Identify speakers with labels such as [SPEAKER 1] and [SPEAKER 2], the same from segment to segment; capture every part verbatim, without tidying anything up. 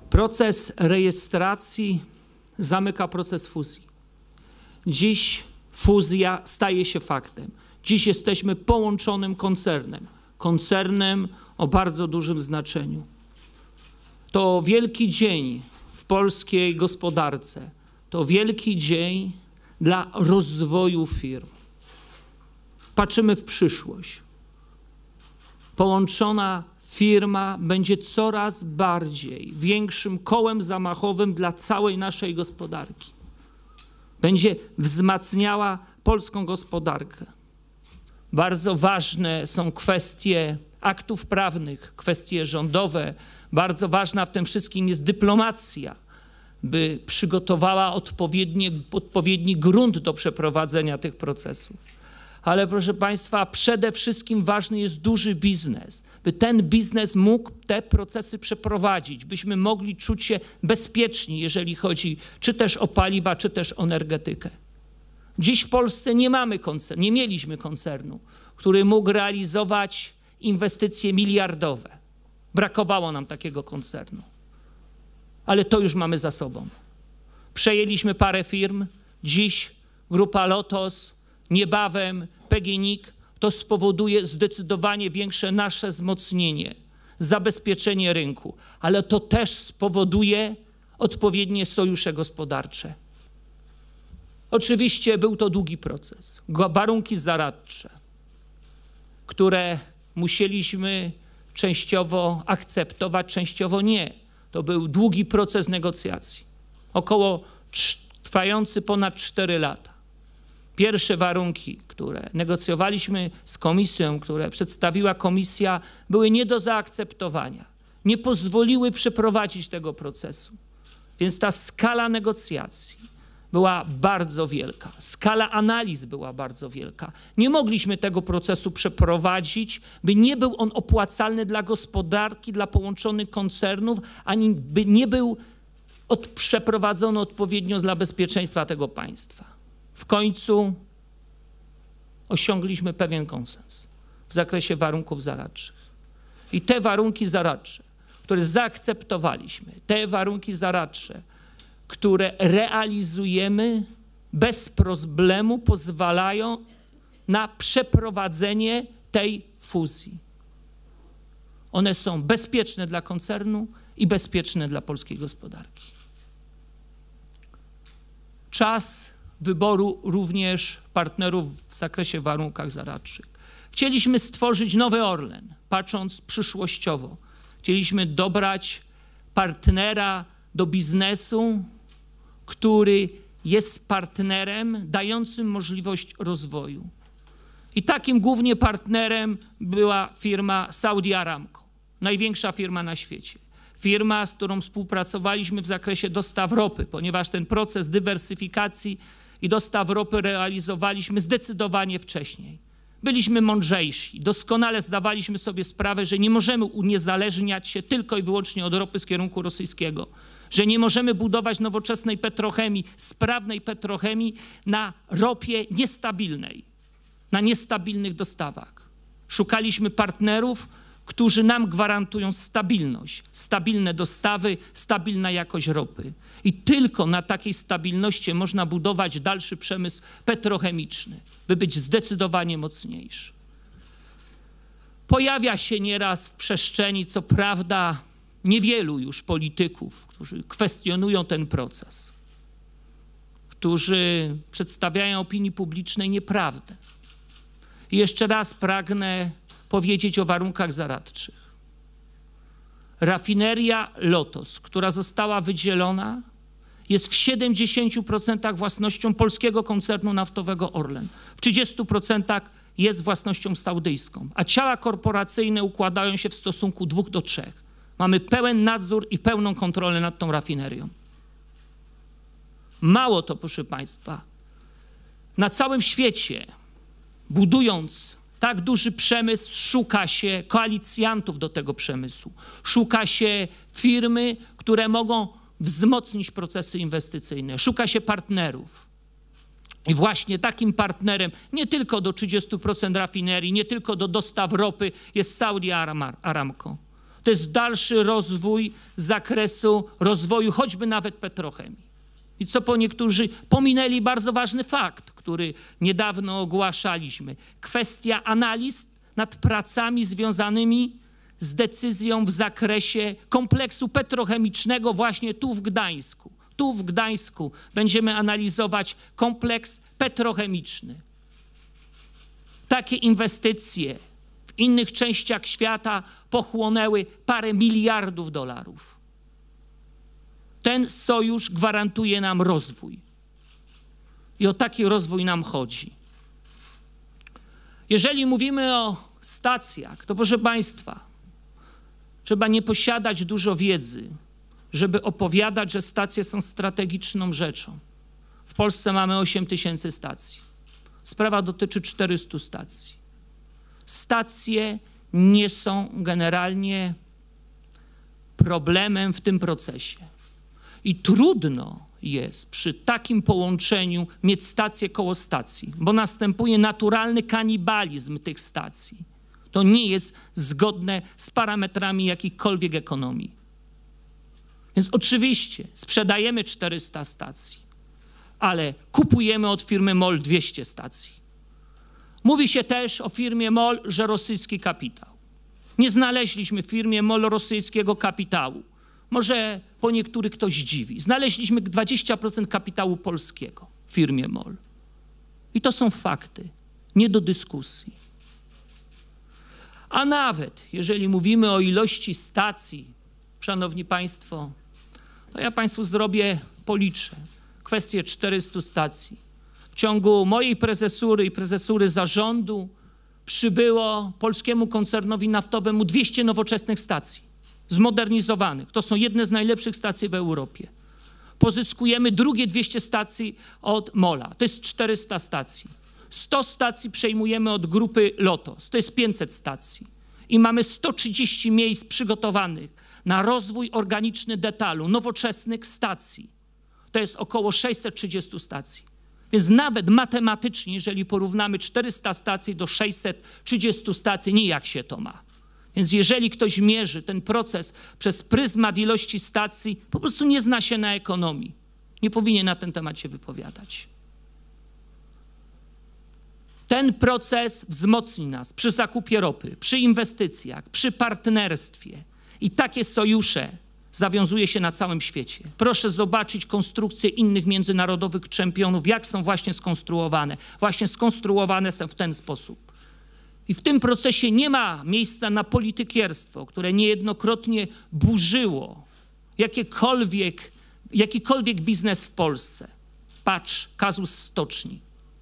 [SPEAKER 1] Proces rejestracji zamyka proces fuzji. Dziś fuzja staje się faktem. Dziś jesteśmy połączonym koncernem. Koncernem o bardzo dużym znaczeniu. To wielki dzień w polskiej gospodarce. To wielki dzień dla rozwoju firm. Patrzymy w przyszłość. Połączona firma będzie coraz bardziej większym kołem zamachowym dla całej naszej gospodarki. Będzie wzmacniała polską gospodarkę. Bardzo ważne są kwestie aktów prawnych, kwestie rządowe. Bardzo ważna w tym wszystkim jest dyplomacja, by przygotowała odpowiedni, odpowiedni grunt do przeprowadzenia tych procesów. Ale proszę Państwa, przede wszystkim ważny jest duży biznes, by ten biznes mógł te procesy przeprowadzić, byśmy mogli czuć się bezpieczni, jeżeli chodzi czy też o paliwa, czy też o energetykę. Dziś w Polsce nie mamy koncernu, nie mieliśmy koncernu, który mógł realizować inwestycje miliardowe. Brakowało nam takiego koncernu. Ale to już mamy za sobą. Przejęliśmy parę firm, dziś Grupa Lotos, niebawem P G N I K, to spowoduje zdecydowanie większe nasze wzmocnienie, zabezpieczenie rynku, ale to też spowoduje odpowiednie sojusze gospodarcze. Oczywiście był to długi proces, warunki zaradcze, które musieliśmy częściowo akceptować, częściowo nie. To był długi proces negocjacji, około trwający ponad cztery lata. Pierwsze warunki, które negocjowaliśmy z komisją, które przedstawiła komisja, były nie do zaakceptowania. Nie pozwoliły przeprowadzić tego procesu. Więc ta skala negocjacji była bardzo wielka. Skala analiz była bardzo wielka. Nie mogliśmy tego procesu przeprowadzić, by nie był on opłacalny dla gospodarki, dla połączonych koncernów, ani by nie był od, przeprowadzony odpowiednio dla bezpieczeństwa tego państwa. W końcu osiągliśmy pewien konsens w zakresie warunków zaradczych. I te warunki zaradcze, które zaakceptowaliśmy, te warunki zaradcze, które realizujemy, bez problemu pozwalają na przeprowadzenie tej fuzji. One są bezpieczne dla koncernu i bezpieczne dla polskiej gospodarki. Czas wyboru również partnerów w zakresie warunkach zaradczych. Chcieliśmy stworzyć nowy Orlen, patrząc przyszłościowo. Chcieliśmy dobrać partnera do biznesu, który jest partnerem dającym możliwość rozwoju. I takim głównie partnerem była firma Saudi Aramco, największa firma na świecie. Firma, z którą współpracowaliśmy w zakresie dostaw ropy, ponieważ ten proces dywersyfikacji i dostaw ropy realizowaliśmy zdecydowanie wcześniej. Byliśmy mądrzejsi, doskonale zdawaliśmy sobie sprawę, że nie możemy uniezależniać się tylko i wyłącznie od ropy z kierunku rosyjskiego, że nie możemy budować nowoczesnej petrochemii, sprawnej petrochemii na ropie niestabilnej, na niestabilnych dostawach. Szukaliśmy partnerów, którzy nam gwarantują stabilność, stabilne dostawy, stabilna jakość ropy. I tylko na takiej stabilności można budować dalszy przemysł petrochemiczny, by być zdecydowanie mocniejszy. Pojawia się nieraz w przestrzeni, co prawda, niewielu już polityków, którzy kwestionują ten proces, którzy przedstawiają opinii publicznej nieprawdę. I jeszcze raz pragnę powiedzieć o warunkach zaradczych. Rafineria Lotos, która została wydzielona, jest w siedemdziesięciu procentach własnością polskiego koncernu naftowego Orlen. W trzydziestu procentach jest własnością saudyjską, a ciała korporacyjne układają się w stosunku dwóch do trzech. Mamy pełen nadzór i pełną kontrolę nad tą rafinerią. Mało to, proszę Państwa, na całym świecie, budując tak duży przemysł, szuka się koalicjantów do tego przemysłu. Szuka się firmy, które mogą wzmocnić procesy inwestycyjne. Szuka się partnerów. I właśnie takim partnerem nie tylko do trzydziestu procent rafinerii, nie tylko do dostaw ropy jest Saudi Aramco. To jest dalszy rozwój zakresu rozwoju, choćby nawet petrochemii. I co po niektórzy pominęli bardzo ważny fakt, który niedawno ogłaszaliśmy. Kwestia analiz nad pracami związanymi z decyzją w zakresie kompleksu petrochemicznego właśnie tu w Gdańsku. Tu w Gdańsku będziemy analizować kompleks petrochemiczny. Takie inwestycje w innych częściach świata pochłonęły parę miliardów dolarów. Ten sojusz gwarantuje nam rozwój. I o taki rozwój nam chodzi. Jeżeli mówimy o stacjach, to proszę Państwa, trzeba nie posiadać dużo wiedzy, żeby opowiadać, że stacje są strategiczną rzeczą. W Polsce mamy osiem tysięcy stacji. Sprawa dotyczy czterystu stacji. Stacje nie są generalnie problemem w tym procesie. I trudno jest przy takim połączeniu mieć stację koło stacji, bo następuje naturalny kanibalizm tych stacji. To nie jest zgodne z parametrami jakichkolwiek ekonomii. Więc oczywiście sprzedajemy czterysta stacji, ale kupujemy od firmy MOL dwieście stacji. Mówi się też o firmie MOL, że rosyjski kapitał. Nie znaleźliśmy w firmie MOL rosyjskiego kapitału. Może po niektórych ktoś dziwi. Znaleźliśmy dwadzieścia procent kapitału polskiego w firmie MOL. I to są fakty, nie do dyskusji. A nawet jeżeli mówimy o ilości stacji, szanowni państwo, to ja państwu zrobię, policzę kwestię czterystu stacji. W ciągu mojej prezesury i prezesury zarządu przybyło polskiemu koncernowi naftowemu dwieście nowoczesnych stacji, zmodernizowanych. To są jedne z najlepszych stacji w Europie. Pozyskujemy drugie dwieście stacji od MOL-a. To jest czterysta stacji. sto stacji przejmujemy od grupy Lotos. To jest pięćset stacji. I mamy sto trzydzieści miejsc przygotowanych na rozwój organiczny detalu, nowoczesnych stacji. To jest około sześćset trzydzieści stacji. Więc nawet matematycznie, jeżeli porównamy czterysta stacji do sześćset trzydziestu stacji, nijak się to ma. Więc jeżeli ktoś mierzy ten proces przez pryzmat ilości stacji, po prostu nie zna się na ekonomii. Nie powinien na ten temat się wypowiadać. Ten proces wzmocni nas przy zakupie ropy, przy inwestycjach, przy partnerstwie. I takie sojusze zawiązuje się na całym świecie. Proszę zobaczyć konstrukcje innych międzynarodowych czempionów, jak są właśnie skonstruowane. Właśnie skonstruowane są w ten sposób. I w tym procesie nie ma miejsca na politykierstwo, które niejednokrotnie burzyło jakiekolwiek, jakikolwiek biznes w Polsce. Patrz, kazus stoczni.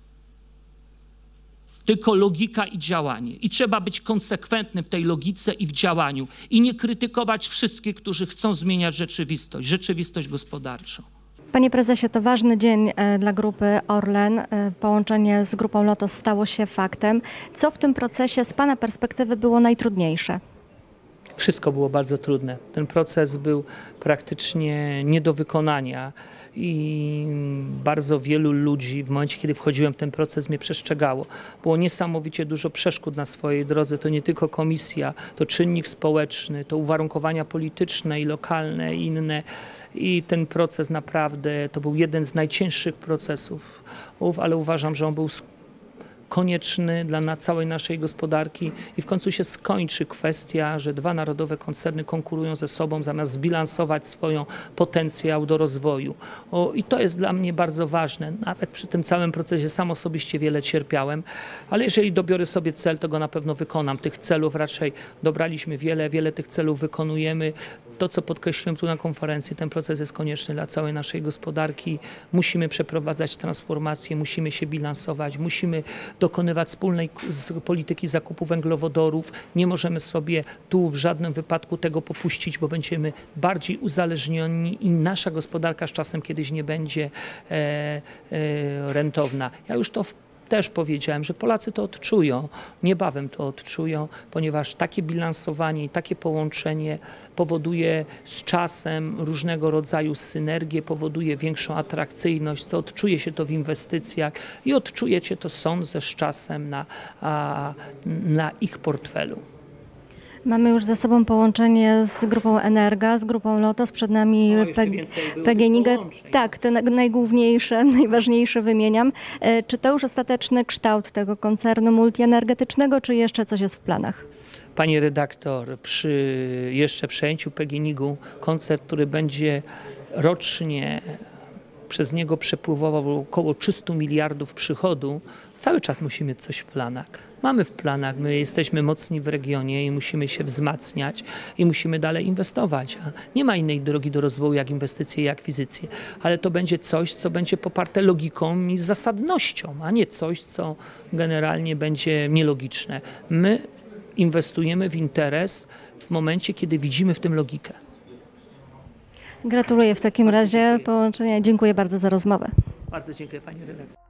[SPEAKER 1] Tylko logika i działanie. I trzeba być konsekwentnym w tej logice i w działaniu. I nie krytykować wszystkich, którzy chcą zmieniać rzeczywistość, rzeczywistość gospodarczą.
[SPEAKER 2] Panie prezesie, to ważny dzień dla grupy Orlen. Połączenie z grupą Lotos stało się faktem. Co w tym procesie z pana perspektywy było najtrudniejsze?
[SPEAKER 1] Wszystko było bardzo trudne. Ten proces był praktycznie nie do wykonania i bardzo wielu ludzi w momencie, kiedy wchodziłem w ten proces, mnie przestrzegało. Było niesamowicie dużo przeszkód na swojej drodze. To nie tylko komisja, to czynnik społeczny, to uwarunkowania polityczne i lokalne i inne. I ten proces naprawdę to był jeden z najcięższych procesów, ale uważam, że on był konieczny dla całej naszej gospodarki i w końcu się skończy kwestia, że dwa narodowe koncerny konkurują ze sobą zamiast zbilansować swoją potencjał do rozwoju. O, i to jest dla mnie bardzo ważne. Nawet przy tym całym procesie sam osobiście wiele cierpiałem, ale jeżeli dobiorę sobie cel, to go na pewno wykonam. Tych celów raczej dobraliśmy wiele, wiele tych celów wykonujemy. To, co podkreśliłem tu na konferencji, ten proces jest konieczny dla całej naszej gospodarki. Musimy przeprowadzać transformację, musimy się bilansować, musimy dokonywać wspólnej polityki zakupu węglowodorów. Nie możemy sobie tu w żadnym wypadku tego popuścić, bo będziemy bardziej uzależnieni i nasza gospodarka z czasem kiedyś nie będzie e, e, rentowna. Ja już to w Też powiedziałem, że Polacy to odczują, niebawem to odczują, ponieważ takie bilansowanie i takie połączenie powoduje z czasem różnego rodzaju synergię, powoduje większą atrakcyjność, co odczuje się to w inwestycjach i odczujecie to, sądzę, z czasem na, a, na ich portfelu.
[SPEAKER 2] Mamy już za sobą połączenie z grupą Energa, z grupą Lotos, przed nami
[SPEAKER 1] O, jeszcze
[SPEAKER 2] P-
[SPEAKER 1] więcej byłby
[SPEAKER 2] P G N I G.
[SPEAKER 1] połączeń.
[SPEAKER 2] Tak, te na- najgłówniejsze, najważniejsze wymieniam. E, Czy to już ostateczny kształt tego koncernu multienergetycznego, czy jeszcze coś jest w planach?
[SPEAKER 1] Pani redaktor, przy jeszcze przejęciu P G N I G-u koncert, który będzie rocznie przez niego przepływował około trzysta miliardów przychodu, cały czas musimy mieć coś w planach. Mamy w planach, my jesteśmy mocni w regionie i musimy się wzmacniać i musimy dalej inwestować. A nie ma innej drogi do rozwoju jak inwestycje i akwizycje, ale to będzie coś, co będzie poparte logiką i zasadnością, a nie coś, co generalnie będzie nielogiczne. My inwestujemy w interes w momencie, kiedy widzimy w tym logikę.
[SPEAKER 2] Gratuluję w takim razie połączenia. Dziękuję bardzo za rozmowę.
[SPEAKER 1] Bardzo dziękuję pani redaktor.